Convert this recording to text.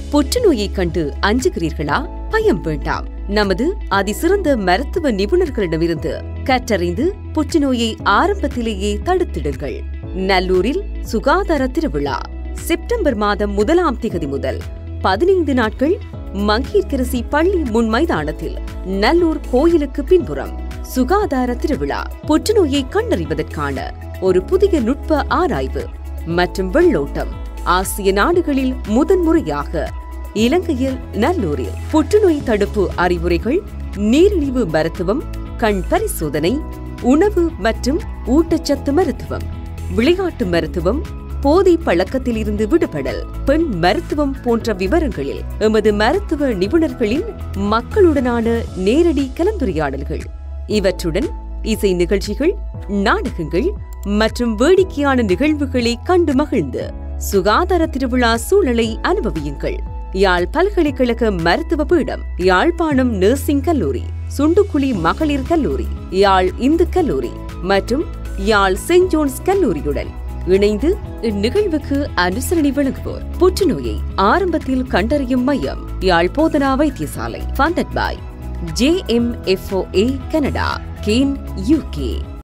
புற்றுநோயை கண்டு அஞ்சுகிறீர்களா? பயம் வேண்டாம். நமது அதிசிறந்த மருத்துவ நிபுணர்களிடமிருந்து கற்றறிந்து புற்றுநோயை ஆரம்பத்திலேயே தடுத்திடுங்கள். நல்லூரில் சுகாதார திருவிழா செப்டம்பர் மாதம் 1ஆம் தேதி முதல் 15 நாட்கள் மங்கீர்கரசி பள்ளி முன் மைதானத்தில் நல்லூர் கோயிலுக்கு பின்புறம் சுகாதார திருவிழா. புற்றுநோயை கண்டறிவதற்கான ஒரு புதிய நுட்ப ஆராய்வு மற்றும் வெள்ளோட்டம். ஆசிய நாடுகளில் முதன்முறையாக இலங்கையில் நல்லூரில் புற்றுநோய் தடுப்பு அறிவுரைகள், நீரிழிவு மருத்துவம், கண் பரிசோதனை, உணவு மற்றும் ஊட்டச்சத்து மருத்துவம், விளையாட்டு மருத்துவம், போதை பழக்கத்திலிருந்து விடுபடல், பெண் மருத்துவம் போன்ற விவரங்களில் எமது மருத்துவ நிபுணர்களின் மக்களுடனான நேரடி கலந்துரையாடல்கள். இவற்றுடன் இசை நிகழ்ச்சிகள், நாடகங்கள் மற்றும் வேடிக்கையான நிகழ்வுகளை கண்டு மகிழ்ந்து சுகாதார திருவிழா சூழலை அனுபவியுங்கள். யாழ் பல்கலைக்கழக மருத்துவ பீடம், யாழ்ப்பாணம் நர்சிங் கல்லூரி, சுண்டுக்குழி மகளிர் கல்லூரி, யாழ் இந்து கல்லூரி மற்றும் யாழ் செயின்ட் ஜோன்ஸ் கல்லூரியுடன் இணைந்து இந்நிகழ்வுக்கு அனுசரணை வழங்குவோர் புற்றுநோயை ஆரம்பத்தில் கண்டறியும் மையம், யாழ் போதனா வைத்தியசாலை. ஃபண்டட் பை JMFOA கனடா, கேன் UK.